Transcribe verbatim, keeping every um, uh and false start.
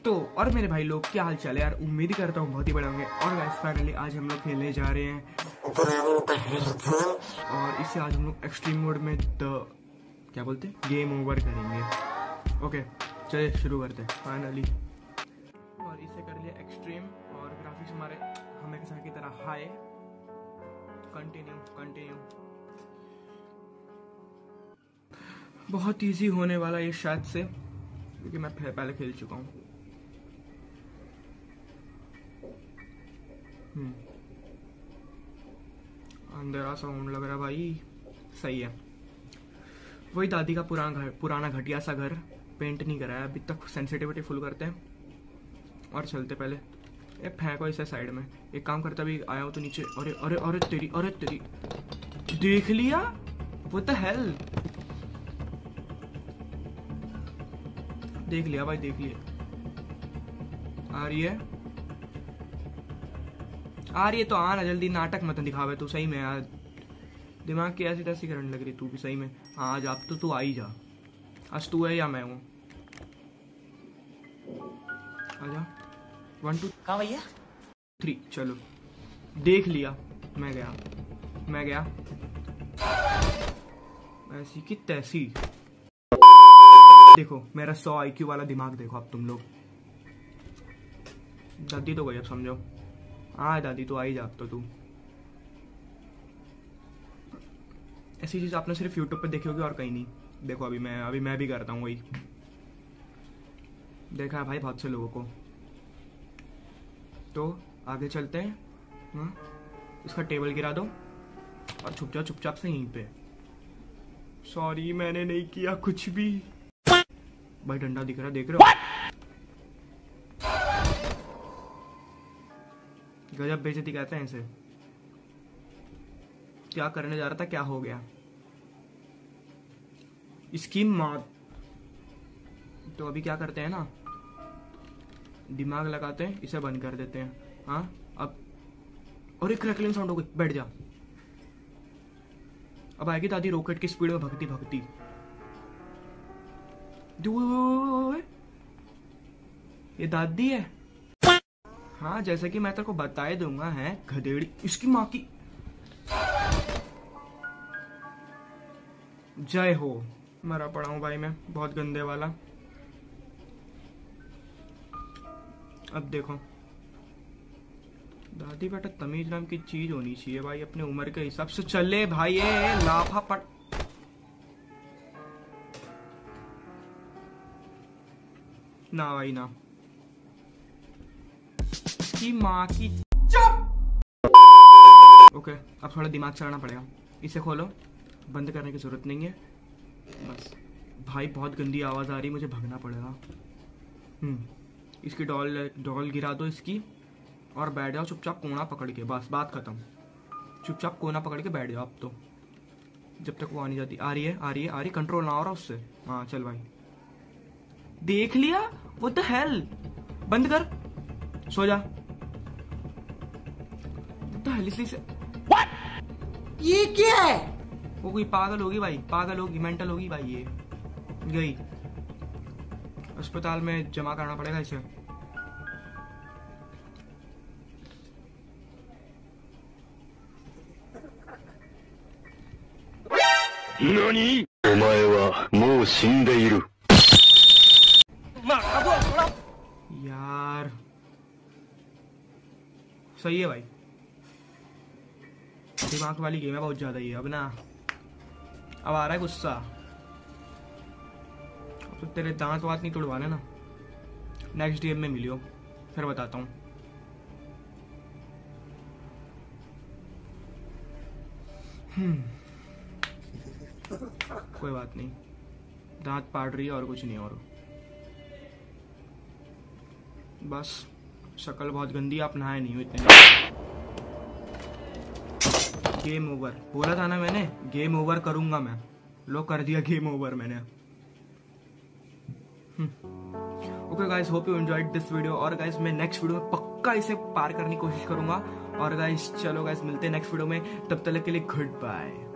तो और मेरे भाई लोग क्या हाल चाल है यार, उम्मीद करता हूँ बहुत ही बड़े होंगे। और गाइस फाइनली आज हम लोग खेलने जा रहे हैं और इससे आज हम लोग एक्सट्रीम मोड में द क्या बोलते हैं गेम ओवर करेंगे। ओके चलिए शुरू करते हैं फाइनली। और इसे कर लिया एक्सट्रीम और ग्राफिक्स हमारे हमेशा की तरह हाई। Continue continue. बहुत इजी होने वाला ये शायद से, क्योंकि मैं पहले खेल चुका हूँ। हम्म अंधेरा साउंड लग रहा है भाई, सही है। वही दादी का पुराना घर, पुराना घटिया सा घर, पेंट नहीं कराया अभी तक। सेंसिटिविटी फुल करते हैं और चलते पहले। ये फेंको इसे साइड में। एक काम करता भी आया हूँ तो नीचे। अरे अरे अरे तेरी अरे तेरी देख लिया, वो तो हेल देख लिया भाई, देख लिया। आ रही है आ रही है तो आना जल्दी, नाटक मत दिखावे तू सही में यार। दिमाग की ऐसी तैसी करने लग रही तू भी सही में। हाँ आज आप तो तू आ ही जा, आज तू है या मैं हूँ। आजा वन टू कहाँ भैया थ्री चलो। देख लिया, मैं गया मैं गया ऐसी की तैसी। देखो मेरा सौ आई क्यू वाला दिमाग देखो अब तुम लोग। दादी तो गई अब समझो। हाँ दादी तो आई जा अब तो तू। ऐसी चीज आपने सिर्फ यूट्यूब पे देखी होगी और कहीं नहीं। देखो अभी मैं अभी मैं भी करता हूँ वही। देखा है भाई बहुत से लोगों को। तो आगे चलते हैं। हाँ इसका टेबल गिरा दो और चुपचाप चुपचाप से यहीं पे। सॉरी मैंने नहीं किया कुछ भी। भाई डंडा दिख रहा, देख रहे हो? गजब बेइज्जती कहते हैं इसे। क्या करने जा रहा था, क्या हो गया? इसकी माँ। तो अभी क्या करते हैं ना, दिमाग लगाते हैं, इसे बंद कर देते हैं। हाँ अब और एक क्रैकलिंग साउंड हो गई, बैठ जा। अब आएगी दादी रॉकेट की स्पीड में भगती भगती। ये दादी है। हाँ जैसे कि मैं तेरे को बता दूंगा है गधेड़ी इसकी माँ की। जय हो। मरा पड़ा हूं भाई मैं, बहुत गंदे वाला। अब देखो दादी बेटा तमीज नाम की चीज होनी चाहिए भाई, अपने उम्र के हिसाब से चले भाई। ये लाफा पड़ ना भाई ना, की माँ की चुप। ओके अब थोड़ा दिमाग चलाना पड़ेगा। इसे खोलो, बंद करने की जरूरत नहीं है बस। भाई बहुत गंदी आवाज आ रही, मुझे भागना पड़ेगा। हम्म इसकी डॉल डॉल गिरा दो इसकी और बैठ जाओ चुपचाप कोना पकड़ के। बस बात खत्म। चुपचाप कोना पकड़ के बैठ जाओ अब तो, जब तक वो आ नहीं जाती। आ रही है आ रही है आ रही, कंट्रोल ना हो रहा उससे। हाँ चल भाई देख लिया, वो तो हेल। बंद कर, सो जा। तो हेल इसलिए से ये क्या है? वो कोई पागल होगी भाई, पागल होगी, मेंटल होगी भाई। ये गई अस्पताल में, जमा करना पड़ेगा इसे। नानी? ओमाए वा मो शिंदे इरु। यार सही है भाई, दिमाग वाली गेम है बहुत ज्यादा ही अब ना। अब आ रहा है गुस्सा। अब तो तेरे दांत वात नहीं तोड़वाने ना। नेक्स्ट गेम में मिलियो फिर बताता हूँ। हम्म कोई बात नहीं, दांत पाड़ रही है और कुछ नहीं। और बस शक्ल बहुत गंदी, आप नहाए नहीं हो इतने। गेम ओवर बोला था ना मैंने, गेम ओवर करूंगा मैं। लो कर दिया गेम ओवर मैंने। Okay guys, hope you enjoyed this video. और गाइस मैं नेक्स्ट वीडियो में पक्का इसे पार करने की कोशिश करूंगा। और गाइस चलो गाइस मिलते हैं नेक्स्ट वीडियो में, तब तक के लिए गुड बाय।